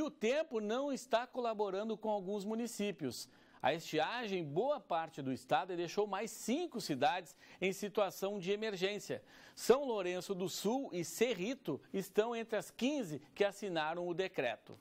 o tempo não está colaborando com alguns municípios. A estiagem, boa parte do estado, deixou mais 5 cidades em situação de emergência. São Lourenço do Sul e Cerrito estão entre as 15 que assinaram o decreto.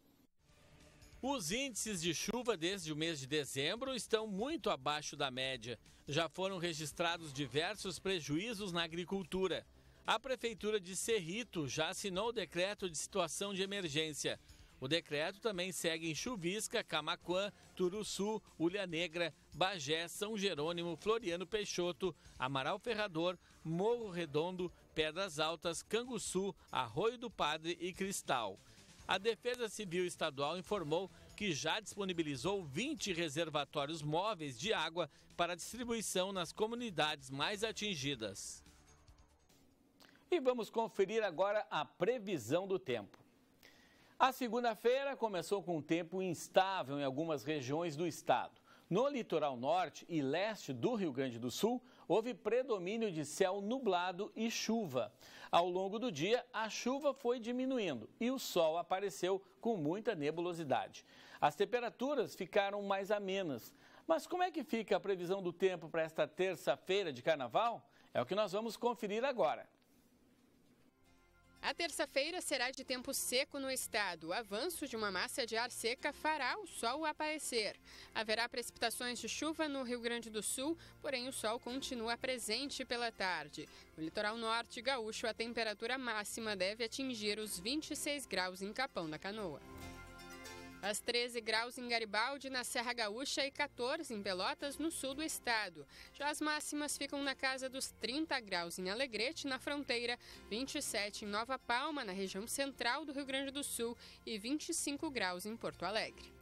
Os índices de chuva desde o mês de dezembro estão muito abaixo da média. Já foram registrados diversos prejuízos na agricultura. A Prefeitura de Cerrito já assinou o decreto de situação de emergência. O decreto também segue em Chuvisca, Camaquã, Turuçu, Ulha Negra, Bagé, São Jerônimo, Floriano Peixoto, Amaral Ferrador, Morro Redondo, Pedras Altas, Canguçu, Arroio do Padre e Cristal. A Defesa Civil Estadual informou que já disponibilizou 20 reservatórios móveis de água para distribuição nas comunidades mais atingidas. E vamos conferir agora a previsão do tempo. A segunda-feira começou com um tempo instável em algumas regiões do estado. No litoral norte e leste do Rio Grande do Sul, houve predomínio de céu nublado e chuva. Ao longo do dia, a chuva foi diminuindo e o sol apareceu com muita nebulosidade. As temperaturas ficaram mais amenas. Mas como é que fica a previsão do tempo para esta terça-feira de carnaval? É o que nós vamos conferir agora. A terça-feira será de tempo seco no estado. O avanço de uma massa de ar seca fará o sol aparecer. Haverá precipitações de chuva no Rio Grande do Sul, porém o sol continua presente pela tarde. No litoral norte gaúcho, a temperatura máxima deve atingir os 26 graus em Capão da Canoa. Às 13 graus em Garibaldi, na Serra Gaúcha, e 14 em Pelotas, no sul do estado. Já as máximas ficam na casa dos 30 graus em Alegrete, na fronteira, 27 em Nova Palma, na região central do Rio Grande do Sul, e 25 graus em Porto Alegre.